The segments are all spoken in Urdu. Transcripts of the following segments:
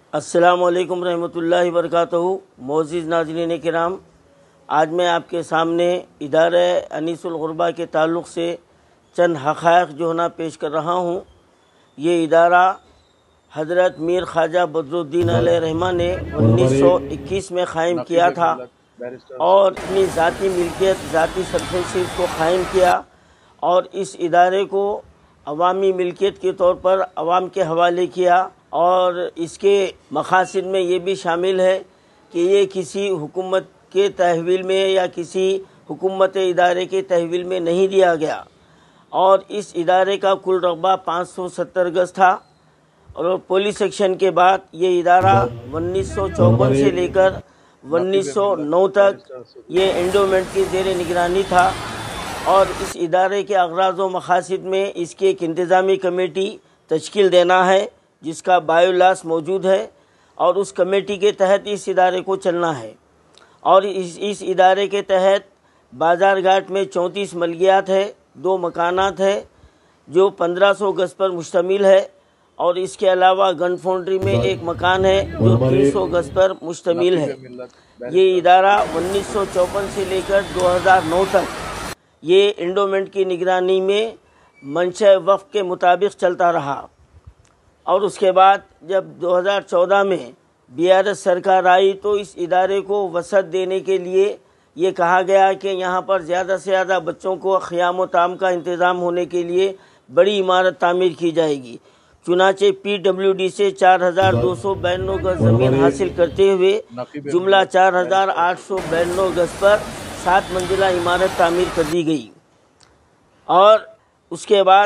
السلام علیکم رحمۃ اللہ وبرکاتہ۔ معزز ناظرین کرام، آج میں آپ کے سامنے ادارہ انیس الغربا کے تعلق سے چند حقائق جو ہے نا پیش کر رہا ہوں۔ یہ ادارہ حضرت میر خواجہ بدرالدین علیہ رحمہ نے 1921 میں قائم کیا تھا اور اپنی ذاتی ملکیت، ذاتی سرفرستی کو قائم کیا اور اس ادارے کو عوامی ملکیت کے طور پر عوام کے حوالے کیا، اور اس کے مقاصد میں یہ بھی شامل ہے کہ یہ کسی حکومت کے تحویل میں یا کسی حکومت ادارے کے تحویل میں نہیں دیا گیا، اور اس ادارے کا کل رقبہ 570 گز تھا، اور پولیس ایکشن کے بعد یہ ادارہ 1954 سے لے کر 1909 تک یہ انڈومنٹ کی زیر نگرانی تھا، اور اس ادارے کے اغراض و مقاصد میں اس کی ایک انتظامی کمیٹی تشکیل دینا ہے جس کا بایو لاس موجود ہے، اور اس کمیٹی کے تحت اس ادارے کو چلنا ہے۔ اور اس ادارے کے تحت بازار گھاٹ میں 34 ملکیات ہے، 2 مکانات ہے جو 1500 گز پر مشتمل ہے، اور اس کے علاوہ گن فاؤنڈری میں ایک مکان ہے جو 300 گز پر مشتمل ہے۔ یہ ادارہ 1954 سے لے کر 2009 تک یہ انڈومنٹ کی نگرانی میں منشا وقف کے مطابق چلتا رہا، اور اس کے بعد جب 2014 میں BRS سرکار آئی تو اس ادارے کو وسعت دینے کے لیے یہ کہا گیا کہ یہاں پر زیادہ سے زیادہ بچوں کو خیام و طعام کا انتظام ہونے کے لیے بڑی عمارت تعمیر کی جائے گی۔ چنانچہ PWD سے 4292 گز زمین حاصل کرتے ہوئے جملہ 4892 گز پر 7 منزلہ عمارت تعمیر کر دی گئی، اور اس کے بعد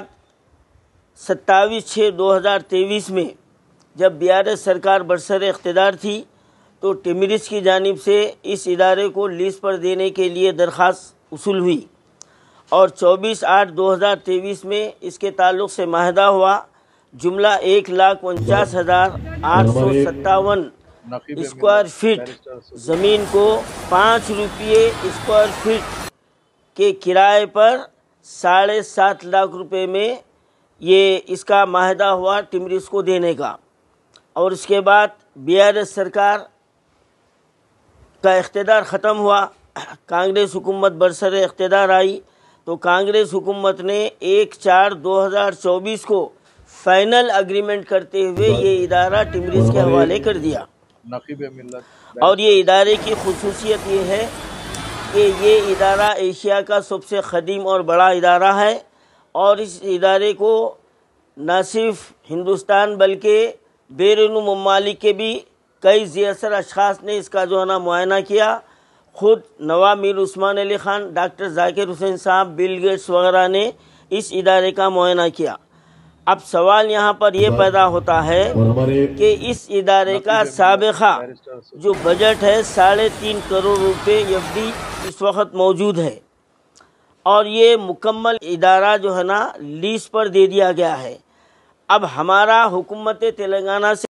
27/6/2023 میں جب BRS سرکار برسر اقتدار تھی تو ٹیمریس کی جانب سے اس ادارے کو لیز پر دینے کے لیے درخواست وصول ہوئی، اور 24/8/2023 میں اس کے تعلق سے معاہدہ ہوا۔ جملہ 1,49,857 اسکوائر فٹ زمین کو 5 روپے اسکوائر فٹ کے کرائے پر 7.5 لاکھ روپے میں یہ اس کا معاہدہ ہوا ٹیمریس کو دینے کا۔ اور اس کے بعد BRS سرکار کا اقتدار ختم ہوا، کانگریس حکومت برسر اقتدار آئی، تو کانگریس حکومت نے 1/4/2024 کو فائنل اگریمنٹ کرتے ہوئے یہ ادارہ ٹیمریس کے حوالے کر دیا۔ اور یہ ادارے کی خصوصیت یہ ہے کہ یہ ادارہ ایشیا کا سب سے قدیم اور بڑا ادارہ ہے، اور اس ادارے کو نہ صرف ہندوستان بلکہ بیرون ممالک کے بھی کئی ذی اثر اشخاص نے اس کا جو ہے نا معائنہ کیا۔ خود نواب میر عثمان علی خان، ڈاکٹر ذاکر حسین صاحب، بل گیٹس وغیرہ نے اس ادارے کا معائنہ کیا۔ اب سوال یہاں پر یہ پیدا ہوتا ہے کہ اس ادارے کا سابقہ جو بجٹ ہے 3.5 کروڑ روپے FD اس وقت موجود ہے، اور یہ مکمل ادارہ جو ہے نا لیز پر دے دیا گیا ہے۔ اب ہمارا حکومت تلنگانہ سے